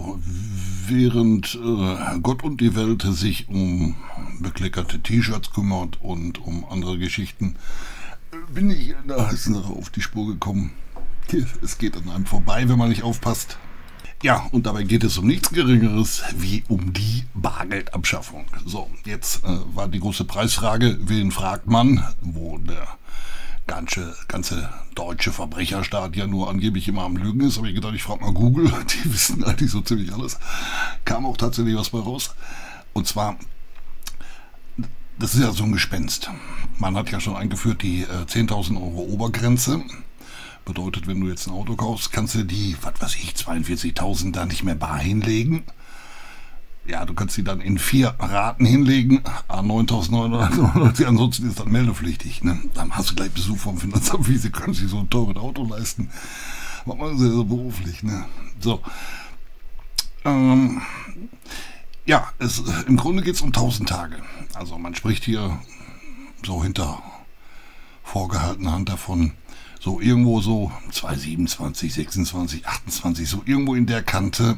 so, während Gott und die Welt sich um bekleckerte T-Shirts kümmert und um andere Geschichten, bin ich in der heißen Sache auf die Spur gekommen. Es geht an einem vorbei, wenn man nicht aufpasst. Ja, und dabei geht es um nichts Geringeres wie um die Bargeldabschaffung. So, jetzt war die große Preisfrage, wen fragt man, wo der ganze deutsche Verbrecherstaat ja nur angeblich immer am Lügen ist. Aber ich gedacht, ich frage mal Google, die wissen eigentlich so ziemlich alles. Kam auch tatsächlich was bei raus. Und zwar, das ist ja so ein Gespenst. Man hat ja schon eingeführt die 10.000 Euro Obergrenze. Bedeutet, wenn du jetzt ein Auto kaufst, kannst du die, 42.000 da nicht mehr bar hinlegen. Ja, du kannst die dann in 4 Raten hinlegen, 9.999, ansonsten ist das meldepflichtig. Ne? Dann hast du gleich Besuch vom Finanzamt, wie sie können sich so ein teures Auto leisten. Macht man sehr, sehr beruflich. Ne? So. Ja, im Grunde geht es um 1000 Tage. Also man spricht hier so hinter vorgehaltener Hand davon, so irgendwo so 227, 26, 28, so irgendwo in der Kante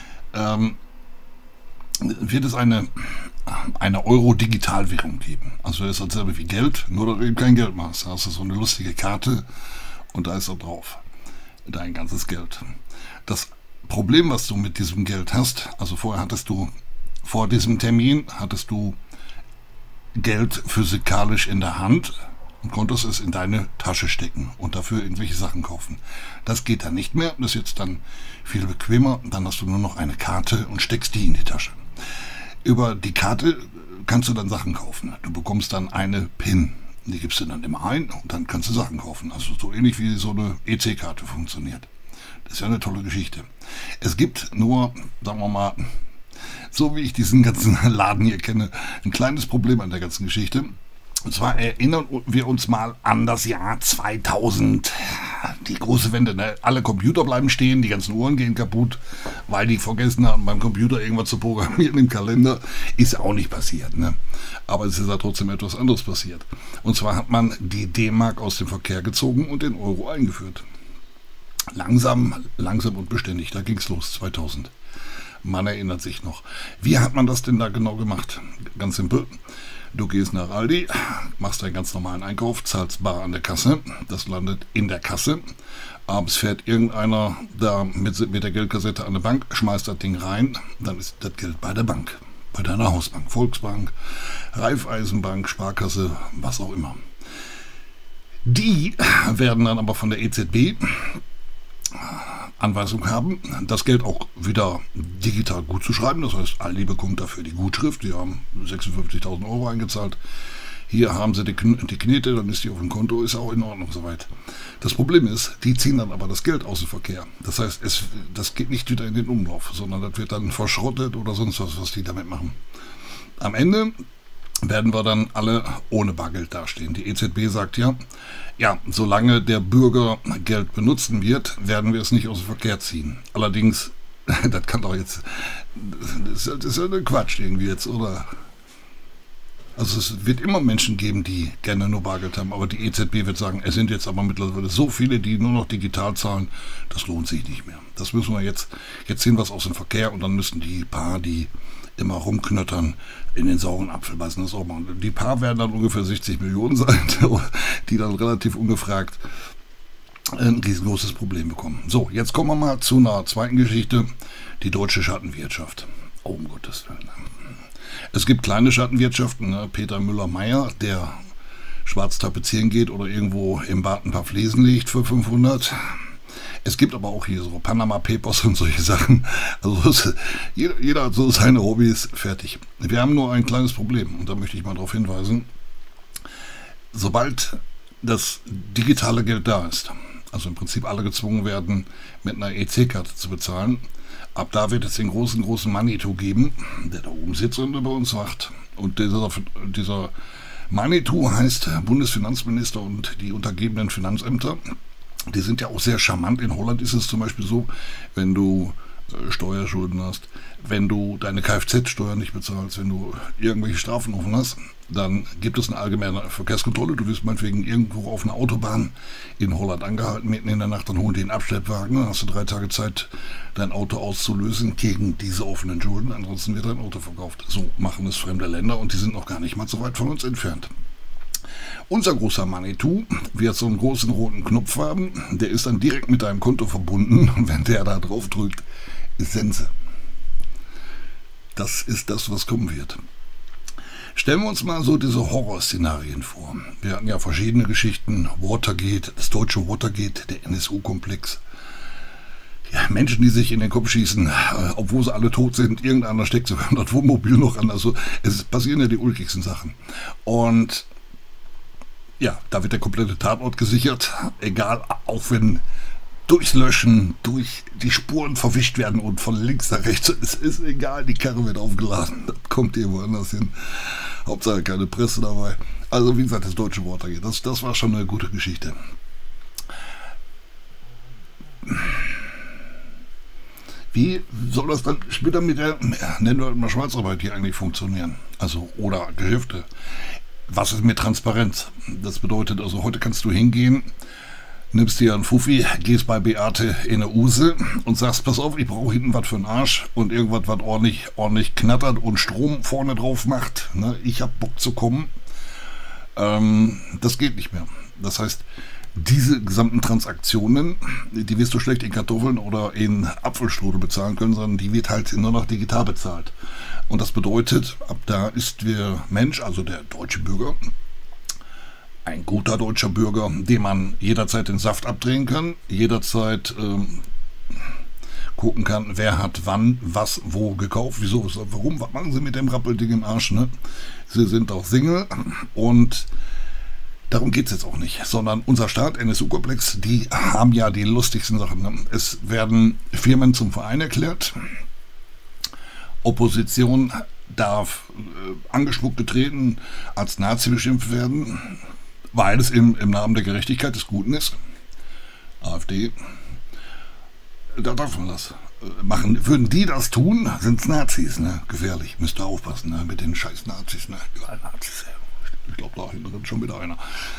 wird es eine Euro-Digitalwährung geben. Also das ist dasselbe wie Geld, nur dass du eben kein Geld machst. Da hast du so eine lustige Karte und da ist da drauf dein ganzes Geld. Das Problem, was du mit diesem Geld hast, also vor diesem Termin hattest du Geld physikalisch in der Hand und konntest es in deine Tasche stecken und dafür irgendwelche Sachen kaufen. Das geht dann nicht mehr, das ist jetzt dann viel bequemer. Dann hast du nur noch eine Karte und steckst die in die Tasche. Über die Karte kannst du dann Sachen kaufen. Du bekommst dann eine PIN, die gibst du dann immer ein und dann kannst du Sachen kaufen. Also so ähnlich wie so eine EC-Karte funktioniert. Das ist ja eine tolle Geschichte. Es gibt nur, sagen wir mal, so wie ich diesen ganzen Laden hier kenne, ein kleines Problem an der ganzen Geschichte. Und zwar erinnern wir uns mal an das Jahr 2000. Die große Wende, ne? Alle Computer bleiben stehen, die ganzen Uhren gehen kaputt, weil die vergessen haben, beim Computer irgendwas zu programmieren im Kalender. Ist auch nicht passiert, ne? Aber es ist ja trotzdem etwas anderes passiert. Und zwar hat man die D-Mark aus dem Verkehr gezogen und den Euro eingeführt. Langsam und beständig, da ging es los, 2000. Man erinnert sich noch. Wie hat man das denn da genau gemacht? Ganz simpel. Du gehst nach Aldi, machst deinen ganz normalen Einkauf, zahlst bar an der Kasse, das landet in der Kasse. Abends fährt irgendeiner da mit der Geldkassette an der Bank, schmeißt das Ding rein, dann ist das Geld bei der Bank, bei deiner Hausbank, Volksbank, Raiffeisenbank, Sparkasse, was auch immer. Die werden dann aber von der EZB Anweisung haben, das Geld auch wieder digital gut zu schreiben. Das heißt, Aldi bekommt dafür die Gutschrift. Die haben 56.000 Euro eingezahlt. Hier haben sie die Knete, dann ist die auf dem Konto, ist auch in Ordnung soweit. Das Problem ist, die ziehen dann aber das Geld aus dem Verkehr. Das heißt, das geht nicht wieder in den Umlauf, sondern das wird dann verschrottet oder sonst was die damit machen. Am Ende werden wir dann alle ohne Bargeld dastehen. Die EZB sagt ja, solange der Bürger Geld benutzen wird, werden wir es nicht aus dem Verkehr ziehen. Allerdings, das kann doch jetzt, das ist ja ein Quatsch irgendwie jetzt, oder? Also es wird immer Menschen geben, die gerne nur Bargeld haben, aber die EZB wird sagen, es sind jetzt aber mittlerweile so viele, die nur noch digital zahlen, das lohnt sich nicht mehr. Das müssen wir jetzt ziehen wir es aus dem Verkehr und dann müssen die paar, die immer rumknöttern, in den sauren Apfel beißen, das auch machen. Die paar werden dann ungefähr 60 Millionen sein, die dann relativ ungefragt ein riesengroßes Problem bekommen. So, jetzt kommen wir mal zu einer zweiten Geschichte, die deutsche Schattenwirtschaft. Oh, um Gottes Willen. Es gibt kleine Schattenwirtschaften, ne? Peter Müller-Meyer, der schwarz tapezieren geht oder irgendwo im Bad ein paar Fliesen legt für 500. Es gibt aber auch hier so Panama Papers und solche Sachen. Also jeder hat so seine Hobbys, fertig. Wir haben nur ein kleines Problem und da möchte ich mal darauf hinweisen. Sobald das digitale Geld da ist, also im Prinzip alle gezwungen werden, mit einer EC-Karte zu bezahlen, ab da wird es den großen Manitou geben, der da oben sitzt und über uns wacht. Und dieser Manitou heißt Bundesfinanzminister und die untergebenen Finanzämter. Die sind ja auch sehr charmant. In Holland ist es zum Beispiel so, wenn du Steuerschulden hast, wenn du deine Kfz-Steuer nicht bezahlst, wenn du irgendwelche Strafen offen hast, dann gibt es eine allgemeine Verkehrskontrolle. Du wirst meinetwegen irgendwo auf einer Autobahn in Holland angehalten, mitten in der Nacht, dann holen die einen Abschleppwagen, dann hast du 3 Tage Zeit, dein Auto auszulösen gegen diese offenen Schulden, ansonsten wird dein Auto verkauft. So machen es fremde Länder und die sind noch gar nicht mal so weit von uns entfernt. Unser großer Manitou wird so einen großen roten Knopf haben, der ist dann direkt mit deinem Konto verbunden und wenn der da drauf drückt, ist Sense. Das ist das, was kommen wird. Stellen wir uns mal so diese Horrorszenarien vor. Wir hatten ja verschiedene Geschichten, Watergate, das deutsche Watergate, der NSU-Komplex. Ja, Menschen, die sich in den Kopf schießen, obwohl sie alle tot sind, irgendeiner steckt sogar das Wohnmobil noch an. Also es passieren ja die ulkigsten Sachen. Und ja, da wird der komplette Tatort gesichert, egal, auch wenn durchs Löschen, durch die Spuren verwischt werden und von links nach rechts, es ist egal, die Karre wird aufgeladen, das kommt irgendwo anders hin. Hauptsache keine Presse dabei. Also wie gesagt, das deutsche Watergate, das war schon eine gute Geschichte. Wie soll das dann später mit der, nennen wir mal Schwarzarbeit hier eigentlich funktionieren? Also, oder Geschäfte. Was ist mit Transparenz? Das bedeutet also, heute kannst du hingehen, nimmst dir einen Fuffi, gehst bei Beate in eine Use und sagst, pass auf, ich brauche hinten was für einen Arsch und irgendwas, was ordentlich knattert und Strom vorne drauf macht. Ne? Ich habe Bock zu kommen. Das geht nicht mehr. Das heißt, diese gesamten Transaktionen, die wirst du schlecht in Kartoffeln oder in Apfelstrudel bezahlen können, sondern die wird halt nur noch digital bezahlt. Und das bedeutet, ab da ist der Mensch, also der deutsche Bürger, ein guter deutscher Bürger, dem man jederzeit den Saft abdrehen kann, jederzeit gucken kann, wer hat wann, was, wo gekauft, wieso, warum, was machen sie mit dem Rappelding im Arsch, ne? Sie sind auch Single und darum geht es jetzt auch nicht, sondern unser Staat, NSU-Komplex, die haben ja die lustigsten Sachen. Ne? Es werden Firmen zum Verein erklärt, Opposition darf angespuckt, getreten, als Nazi beschimpft werden, weil es im Namen der Gerechtigkeit des Guten ist. AfD, da darf man das machen. Würden die das tun, sind es Nazis, ne? Gefährlich, müsst ihr aufpassen, ne? Mit den scheiß Nazis, ne? Überall Nazis, ich glaube, da hinten rennt schon wieder einer.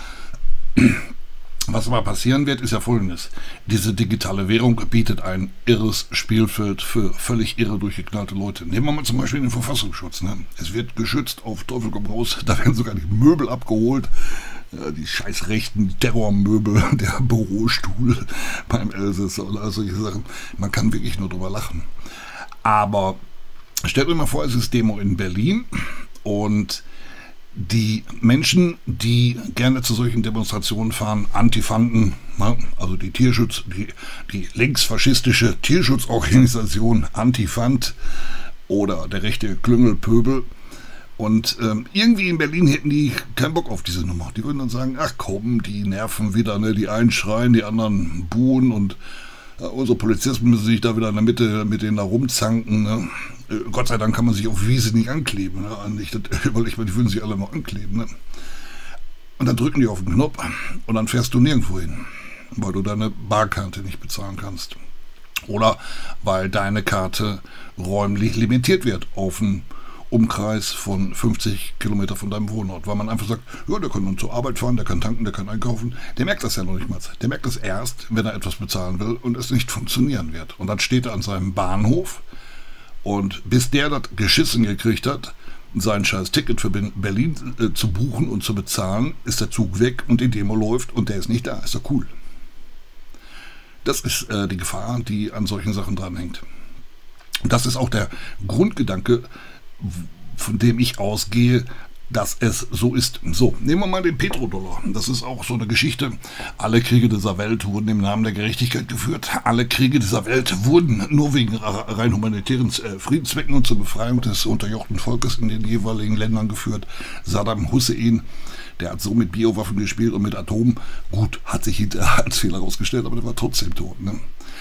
Was aber passieren wird, ist ja Folgendes. Diese digitale Währung bietet ein irres Spielfeld für völlig irre durchgeknallte Leute. Nehmen wir mal zum Beispiel den Verfassungsschutz. Ne? Es wird geschützt, auf Teufel komm raus. Da werden sogar die Möbel abgeholt. Die scheiß rechten Terrormöbel, der Bürostuhl beim Elsässer oder solche Sachen. Man kann wirklich nur drüber lachen. Aber stellt euch mal vor, es ist Demo in Berlin und die Menschen, die gerne zu solchen Demonstrationen fahren, Antifanten, ne, also die die linksfaschistische Tierschutzorganisation Antifant oder der rechte Klüngelpöbel. Und irgendwie in Berlin hätten die keinen Bock auf diese Nummer. Die würden dann sagen, ach komm, die nerven wieder, ne? Die einen schreien, die anderen buhen und unsere Polizisten müssen sich da wieder in der Mitte mit denen da rumzanken. Ne? Gott sei Dank kann man sich auf Wiese nicht ankleben. Ne? Überleg mal, die würden sich alle noch ankleben. Ne? Und dann drücken die auf den Knopf und dann fährst du nirgendwo hin, weil du deine Barkarte nicht bezahlen kannst. Oder weil deine Karte räumlich limitiert wird auf einen Umkreis von 50 Kilometer von deinem Wohnort, weil man einfach sagt, ja, der kann dann zur Arbeit fahren, der kann tanken, der kann einkaufen. Der merkt das ja noch nicht mal. Der merkt das erst, wenn er etwas bezahlen will und es nicht funktionieren wird. Und dann steht er an seinem Bahnhof und bis der das geschissen gekriegt hat, sein scheiß Ticket für Berlin zu buchen und zu bezahlen, ist der Zug weg und die Demo läuft und der ist nicht da. Ist doch cool. Das ist die Gefahr, die an solchen Sachen dranhängt. Und das ist auch der Grundgedanke, von dem ich ausgehe, dass es so ist. So, nehmen wir mal den Petrodollar. Das ist auch so eine Geschichte. Alle Kriege dieser Welt wurden im Namen der Gerechtigkeit geführt. Alle Kriege dieser Welt wurden nur wegen rein humanitären Friedenszwecken und zur Befreiung des unterjochten Volkes in den jeweiligen Ländern geführt. Saddam Hussein, der hat so mit Biowaffen gespielt und mit Atom. Gut, hat sich hinterher als Fehler herausgestellt, aber der war trotzdem tot. Ne?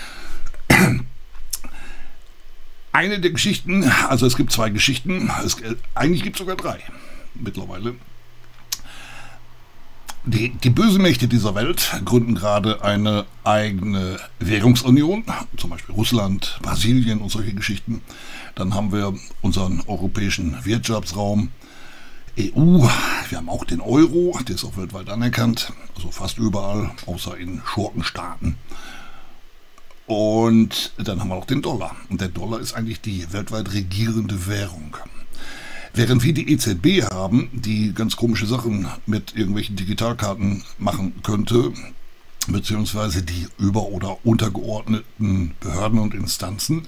Eine der Geschichten, also es gibt 2 Geschichten, eigentlich gibt es sogar 3 mittlerweile. Die bösen Mächte dieser Welt gründen gerade eine eigene Währungsunion, zum Beispiel Russland, Brasilien und solche Geschichten. Dann haben wir unseren europäischen Wirtschaftsraum, EU, wir haben auch den Euro, der ist auch weltweit anerkannt, also fast überall, außer in Schurkenstaaten. Und dann haben wir noch den Dollar. Und der Dollar ist eigentlich die weltweit regierende Währung. Während wir die EZB haben, die ganz komische Sachen mit irgendwelchen Digitalkarten machen könnte, beziehungsweise die über- oder untergeordneten Behörden und Instanzen,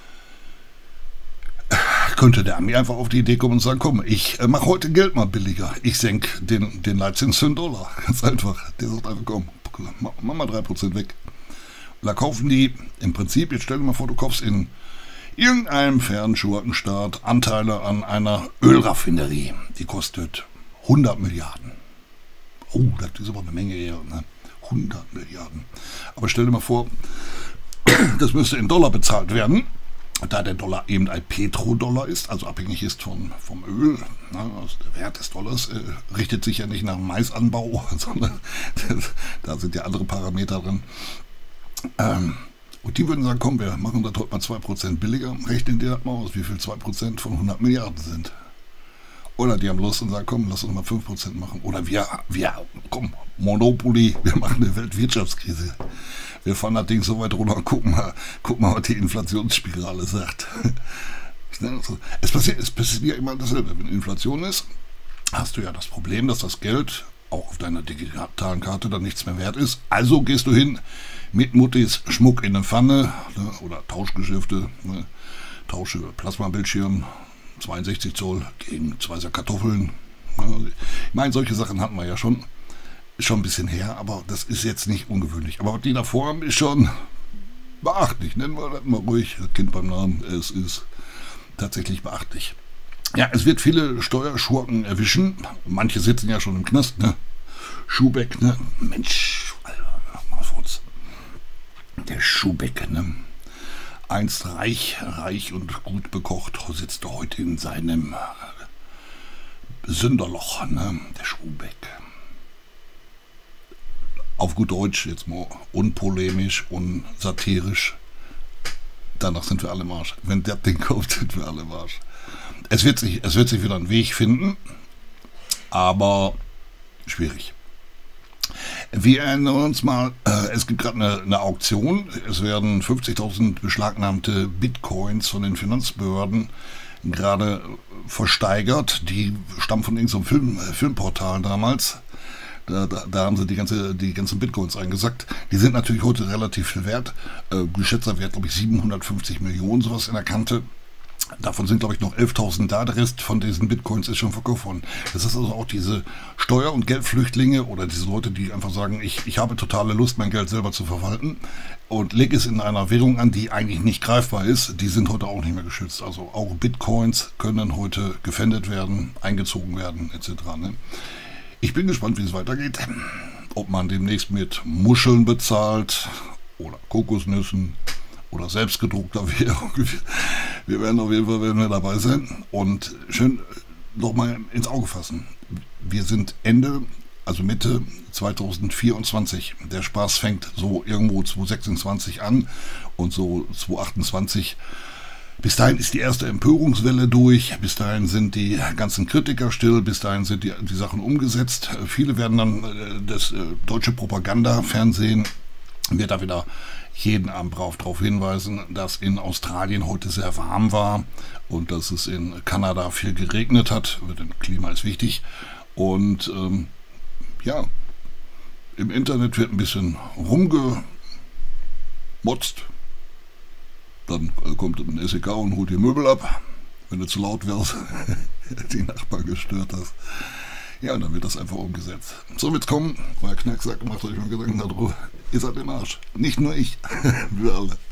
könnte der Ami einfach auf die Idee kommen und sagen, komm, ich mache heute Geld mal billiger. Ich senke den Leitzins für $1. Ganz einfach. Der sagt einfach, komm, mach mal 3% weg. Und da kaufen die im Prinzip, jetzt stell dir mal vor, du kaufst in irgendeinem fernen Schurkenstaat Anteile an einer Ölraffinerie. Die kostet 100 Milliarden. Oh, das ist aber eine Menge her, ne? 100 Milliarden. Aber stell dir mal vor, das müsste in Dollar bezahlt werden. Da der Dollar eben ein Petrodollar ist, also abhängig ist vom Öl, ne, also der Wert des Dollars richtet sich ja nicht nach dem Maisanbau, sondern da sind ja andere Parameter drin. Und die würden sagen, komm, wir machen das heute mal 2% billiger, rechnen dir das mal aus, wie viel 2% von 100 Milliarden sind. Oder die haben Lust und sagen, komm, lass uns mal 5% machen. Oder wir, komm, Monopoly, wir machen eine Weltwirtschaftskrise. Wir fahren das Ding so weit runter und gucken mal, was die Inflationsspirale sagt. Es passiert ja immer dasselbe. Wenn Inflation ist, hast du ja das Problem, dass das Geld auch auf deiner digitalen Karte dann nichts mehr wert ist. Also gehst du hin mit Muttis Schmuck in eine Pfanne, ne, oder Tauschgeschäfte, ne, tausche Plasmabildschirm, 62 Zoll gegen 2 Sack Kartoffeln. Ich meine, solche Sachen hatten wir ja schon. Ist schon ein bisschen her, aber das ist jetzt nicht ungewöhnlich. Aber was die davor haben, ist schon beachtlich. Nennen wir das mal ruhig, das Kind beim Namen. Es ist tatsächlich beachtlich. Ja, es wird viele Steuerschurken erwischen. Manche sitzen ja schon im Knast, ne? Schubeck, ne? Mensch, Alter, mal kurz. Der Schubeck, ne? Einst reich und gut bekocht, sitzt er heute in seinem Sünderloch, ne? Der Schubeck. Auf gut Deutsch, jetzt mal unpolemisch, unsatirisch. Danach sind wir alle im Arsch. Wenn der Ding kommt, sind wir alle im Arsch. Es wird sich wieder einen Weg finden, aber schwierig. Wir erinnern uns mal, es gibt gerade eine Auktion. Es werden 50.000 beschlagnahmte Bitcoins von den Finanzbehörden gerade versteigert. Die stammen von irgendeinem Filmportal damals. Da haben sie die ganzen Bitcoins eingesackt. Die sind natürlich heute relativ viel wert. Geschätzter Wert, glaube ich, 750 Millionen, sowas in der Kante. Davon sind, glaube ich, noch 11.000 da. Der Rest von diesen Bitcoins ist schon verkauft worden. Das ist also auch diese Steuer- und Geldflüchtlinge oder diese Leute, die einfach sagen, ich habe totale Lust, mein Geld selber zu verwalten und lege es in einer Währung an, die eigentlich nicht greifbar ist. Die sind heute auch nicht mehr geschützt. Also auch Bitcoins können heute gefändet werden, eingezogen werden, etc. Ne? Ich bin gespannt, wie es weitergeht. Ob man demnächst mit Muscheln bezahlt oder Kokosnüssen oder selbstgedruckter Währung. Wir werden auf jeden Fall dabei sein und schön nochmal ins Auge fassen. Wir sind Mitte 2024. Der Spaß fängt so irgendwo 2026 an und so 2028. Bis dahin ist die erste Empörungswelle durch, bis dahin sind die ganzen Kritiker still, bis dahin sind die Sachen umgesetzt. Viele werden dann das deutsche Propagandafernsehen wird da wieder jeden Abend darauf hinweisen, dass in Australien heute sehr warm war und dass es in Kanada viel geregnet hat. Denn Klima ist wichtig. Und ja, im Internet wird ein bisschen rumgemotzt. Dann kommt ein SEK und holt die Möbel ab, wenn du zu laut wirst, die Nachbarn gestört hast. Ja, und dann wird das einfach umgesetzt. So wird's kommen. Euer Knacksack, macht euch mal Gedanken darüber. Ihr seid im Arsch. Nicht nur ich, wir alle.